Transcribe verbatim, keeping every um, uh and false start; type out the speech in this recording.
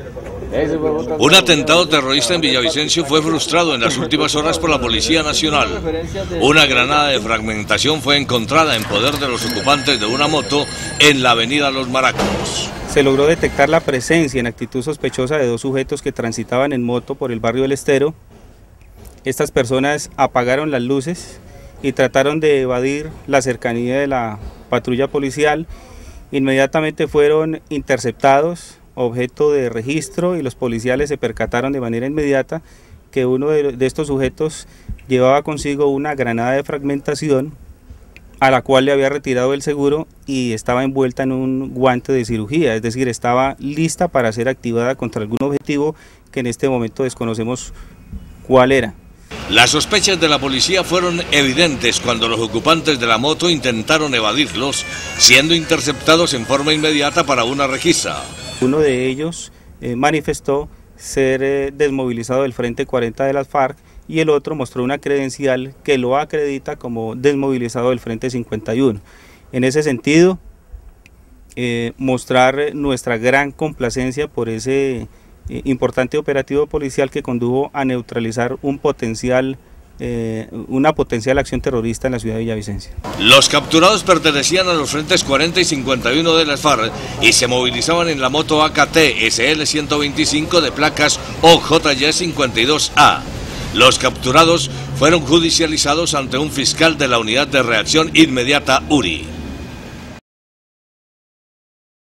Un atentado terrorista en Villavicencio fue frustrado en las últimas horas por la Policía Nacional. Una granada de fragmentación fue encontrada en poder de los ocupantes de una moto en la avenida Los Maracos. Se logró detectar la presencia en actitud sospechosa de dos sujetos que transitaban en moto por el barrio del Estero. Estas personas apagaron las luces y trataron de evadir la cercanía de la patrulla policial. Inmediatamente fueron interceptados, objeto de registro, y los policiales se percataron de manera inmediata que uno de, de estos sujetos llevaba consigo una granada de fragmentación a la cual le había retirado el seguro y estaba envuelta en un guante de cirugía, es decir, estaba lista para ser activada contra algún objetivo que en este momento desconocemos cuál era. Las sospechas de la policía fueron evidentes cuando los ocupantes de la moto intentaron evadirlos, siendo interceptados en forma inmediata para una requisa. Uno de ellos eh, manifestó ser eh, desmovilizado del Frente cuarenta de las FARC y el otro mostró una credencial que lo acredita como desmovilizado del Frente cincuenta y uno. En ese sentido, eh, mostrar nuestra gran complacencia por ese eh, importante operativo policial que condujo a neutralizar un potencial Eh, una potencial acción terrorista en la ciudad de Villavicencio. Los capturados pertenecían a los frentes cuarenta y cincuenta y uno de las FARC y se movilizaban en la moto A K T S L ciento veinticinco de placas O J Y cincuenta y dos A. Los capturados fueron judicializados ante un fiscal de la Unidad de Reacción Inmediata U R I.